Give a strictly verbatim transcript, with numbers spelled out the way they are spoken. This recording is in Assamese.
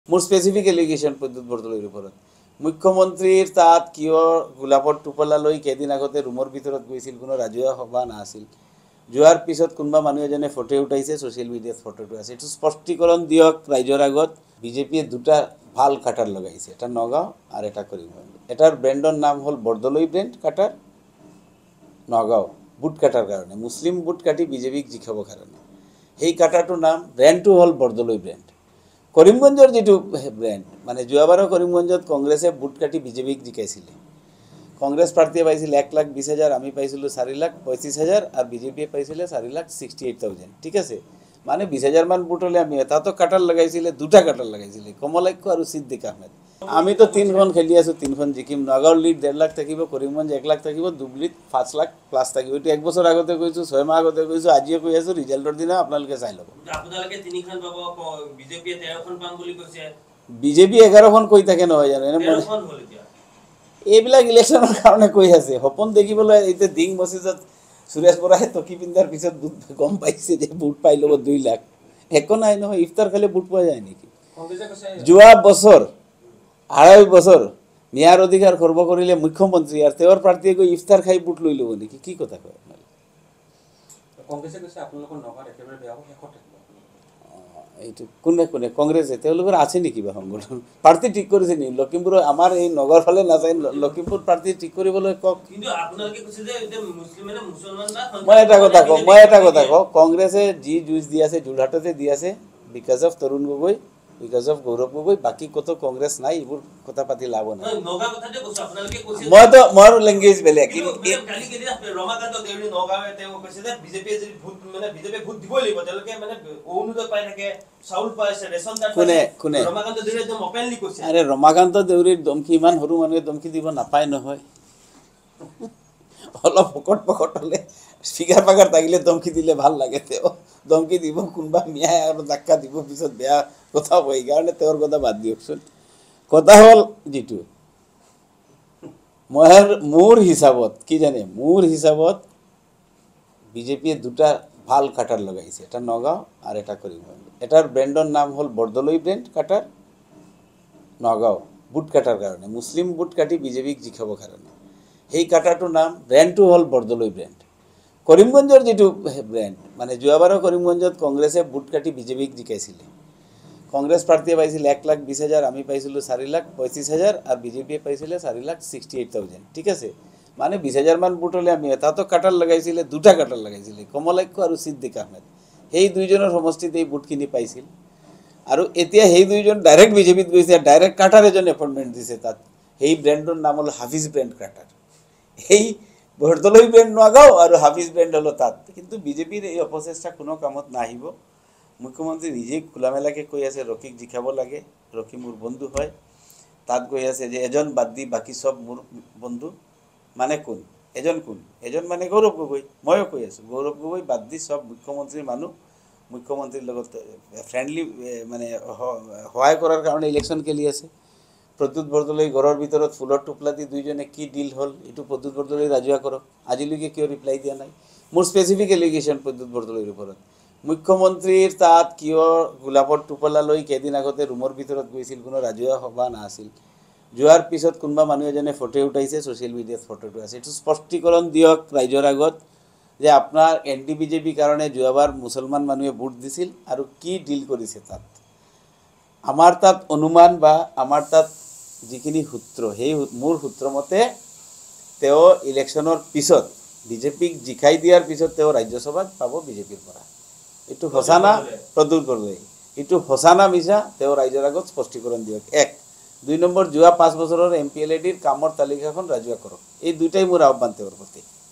मोर स्पेसिफिक एलिगेशन प्रद्युत बरदলৈৰ ওপৰত মুখ্যমন্ত্ৰীৰ তাত কিয় গোলাপৰ টোপলা লৈ কেদিন আগতে ৰুমৰ ভিতৰত গৈছিল কোনো ৰাজহুৱা সভা নাছিল যোৱাৰ পিছত কোনবা মানুহ এজনে ফটো উঠাইছে সোশ্যাল মিডিয়াত ফটোটো আছে এটো স্পষ্টীকৰণ দিয়ক ৰাইজৰ আগত বিজেপিয়ে দুটা ভাল কাটাৰ লগাইছে এটা নগাঁও আর এটা কৰিমগঞ্জ এটাৰ ব্ৰ্যান্ডৰ নাম হল Bordoloi brand cutter Nagaon vote cutter কাৰণে মুসলিম বুট কাটি বিজেপিক জিকাব কাৰণে সেই কাটাৰটোৰ নাম ব্ৰ্যান্ডটো হল বৰদলৈ ব্ৰ্যান্ড কৰিমগঞ্জৰ যেটো ব্ৰ্যান্ড মানে যোৱাবাৰৰ কৰিমগঞ্জত কংগ্ৰেছে বুট কাটি বিজেপিক জিকাইছিল কংগ্ৰেছ প্ৰাৰ্থীয়ে পাইছিল এক লাখ বিশ হাজাৰ আমি পাইছিলো চাৰি লাখ পঁচিছ হাজাৰ আর বিজেপিয়ে পাইছিল চাৰি লাখ ছিক্সটি এইট থাউজেন্ড ঠিক আছে মানে বিশ হাজাৰ মান বুট হলে আমি এটা তো কাটার লাগাইছিল দুটা কাটার লাগাইছিল কমলাক্ষ আর সিদ্দিক আহমেদ আমি তো তিনখন খেলি আছো তিনখন জিকিম নগাঁওৰ লিড দেড় লাখ থাকিব কৰিমগঞ্জ এক লাখ থাকিব দুবলিত পাঁচ লাখ প্লাস থাকিব এটো এক বছৰ আগতে কৈছো ছয় মাহ আগতে কৈছো আজিও কৈ আছো ৰিজাল্টৰ দিনা আপোনালোকে চাই লব আপোনালোকে তিনিখন পাব বিজেপিয়ে তেৰখন পাম বুলি কৈছে বিজেপি এঘাৰখন কৈ থাকে নহয় জানো এনে তেৰখন হল এতিয়া এইবিলাক ইলেকশনৰ কাৰণে কৈ আছে হপন দেখিবলৈ এতে দিং মসজিদত সুৰেশ বৰাই টকি পিন্দাৰ পিছত গম পাইছে যে বুট পাই লব দুই লাখ একো নাই নহয় ইফতাৰ খালে বুট পোৱা যায় নেকি যোৱা বছৰ আঢ়াই বছৰ ন্যায়ৰ অধিকাৰ খৰ্ব কৰিলে মুখ্যমন্ত্ৰী আৰু তেওঁৰ প্ৰাৰ্থীয়ে গৈ ইফতাৰ খাই বুট লৈ লব নেকি কি কথা কয় কংগ্ৰেছে কৈছে আপোনালোকৰ নগাঁৱত একেবাৰে বেয়া হ'ব শেষত থাকিব এইটো কোনে কোনে কংগ্ৰেছে তেওঁলোকৰ আছে নেকি বা সংগঠন প্ৰাৰ্থী ঠিক কৰিছে নি লখিমপুৰ আমাৰ এই নগৰ ফালে নাযায় লখিমপুৰ প্ৰাৰ্থী ঠিক কৰিবলৈ কক কিন্তু আপোনালোকে কৈছে যে এটা মুছলিম মানে মুছলমান বা মই এটা কথা কওঁ মই এটা কথা কওঁ কংগ্ৰেছে যি জুজ দি আছে যোৰহাটতে দি আছে because of Tarun Gogoi because of Gaurav Gogoi বাকি কত কংগ্ৰেছ নাই এইবোৰ কথা পাতি লাভ নাই নগা কথাতে কৈছে আপোনালোকে কৈছে মই তো মোৰ ল্যাঙ্গুৱেজ বেলেগ কিন্তু কালি কেদি ৰমাকান্ত দেউৰী নগাঁৱে তেওঁ কৈছে যে বিজেপি যদি ভোট মানে বিজেপি ভোট দিব লাগিব তেওঁলোকে মানে অনুদয় পাই থাকে চাউল পাইছে ৰেশন কাৰ্ড কোনে কোনে ৰমাকান্ত দেউৰী একদম ওপেনলি কৈছে আৰে ৰমাকান্ত দেউৰীৰ দমকি ইমান সৰু মানুহে দমকি দিব নাপায় নহয় অলপ পকট পকট হলে ফিগাৰ পাগাৰ থাকিলে দমকি দিলে ভাল লাগে তেও দমকি দিব কোনবা মিয়া আৰু ধাক্কা দিব পিছত বেয়া কথা হয় কাৰণে তেওঁৰ কথা বাদ দিয়কচোন কথা হল যেটো মহৰ মোৰ হিচাপত কি জানে মোৰ হিচাপত বিজেপিয়ে দুটা ভাল কাটাৰ লগাইছে এটা নগাঁও আর এটা কৰিমগঞ্জ এটাৰ ব্ৰ্যান্ডৰ নাম হল Bordoloi brand cutter Nagaon vote cutter কাৰণে মুসলিম বুট কাটি বিজেপিক জিকাব কাৰণে সেই কাটাৰটোৰ নাম ব্ৰ্যান্ডটো হল বৰদলৈ ব্ৰ্যান্ড কৰিমগঞ্জৰ যেটো ব্ৰ্যান্ড মানে যোৱাবাৰৰ কৰিমগঞ্জত কংগ্ৰেছে বুট কাটি বিজেপিক জিকাইছিল কংগ্ৰেছ প্ৰাৰ্থীয়ে পাইছিল এক লাখ বিশ হাজাৰ আমি পাইছিলো চাৰি লাখ পঁচিছ হাজাৰ আর বিজেপিয়ে পাইছিল চাৰি লাখ ছিক্সটি এইট থাউজেন্ড ঠিক আছে মানে বিশ হাজাৰ মান বুট হলে আমি এটা তো কাটার লাগাইছিল দুটা কাটার লাগাইছিল কমলাক্ষ আর সিদ্দিক আহমেদ এই দুইজনৰ সমষ্টিতে এই বুট কিনি পাইছিল আৰু এতিয়া এই দুইজন ডাইৰেক্ট বিজেপিত গৈছে ডাইৰেক্ট কাটাৰ এজন এপইন্টমেন্ট দিছে তাত এই ব্ৰ্যান্ডৰ নাম হল হাফিজ ব্ৰ্যান্ড কাটাৰ এই বৰদলৈ ব্ৰ্যান্ড নগাঁও আৰু হাফিজ ব্ৰ্যান্ড হলো তাত কিন্তু বিজেপিৰ এই অপচেষ্টা কোনো কামত নাহিব মুখ্যমন্ত্রী নিজে খোলামেলাকে কৈ আছে ৰকিক জিকাব লাগে ৰকি মোৰ বন্ধু হয় তাত কৈ আছে যে এজন বাদ দি বাকি সব মোৰ বন্ধু মানে কোন এজন কোন এজন মানে গৌৰৱ গগৈ ময়ো কৈ আছো গৌৰৱ গগৈ বাদ দি সব মুখ্যমন্ত্ৰীৰ মানুহ মুখ্যমন্ত্ৰীৰ লগত ফ্ৰেন্ডলি মানে সহায় কৰাৰ কাৰণে ইলেকশন খেলি আছে প্ৰদ্যুৎ বৰদলৈ ঘৰৰ ভিতৰত ফুলৰ টুপলা দি দুইজনে কি ডিল হল এটো প্ৰদ্যুৎ বৰদলৈ ৰাজুৱা কৰক আজিলৈকে কিয় ৰিপ্লাই দিয়া নাই মোৰ স্পেসিফিক এলিগেশন প্ৰদ্যুৎ বৰদলৈৰ ওপৰত মুখ্যমন্ত্ৰীৰ তাত কিয় গোলাপৰ টোপলা লৈ কেদিন আগতে ৰুমৰ ভিতৰত গৈছিল কোনো ৰাজহুৱা সভা নাছিল যোৱাৰ পিছত কোনবা মানুহ এজনে ফটো উঠাইছে সোশ্যাল মিডিয়াত ফটোটো আছে এটো স্পষ্টীকৰণ দিয়ক ৰাইজৰ আগত যে আপোনাৰ এনটি বিজেপি কাৰণে যোৱাবাৰ মুছলমান মানুহে ভোট দিছিল আৰু কি ডিল কৰিছে তাত আমাৰ তাত অনুমান বা আমাৰ তাত যিখিনি সূত্ৰ সেই মোৰ সূত্ৰ মতে তেও ইলেকশনৰ পিছত বিজেপিক জিকাই দিয়াৰ পিছত তেও ৰাজ্যসভাত পাব বিজেপিৰ পৰা এটো হসানা প্ৰদ্যুৎ বৰদলৈ এটো হসানা মিছা তেও ৰাইজৰ আগত স্পষ্টীকৰণ দিয়ক এক দুই নম্বৰ যোৱা পাঁচ বছৰৰ এমপিএলএডিৰ কামৰ তালিকাখন ৰাজুৱা কৰক এই দুটাই মোৰ আহ্বান তেওঁৰ প্ৰতি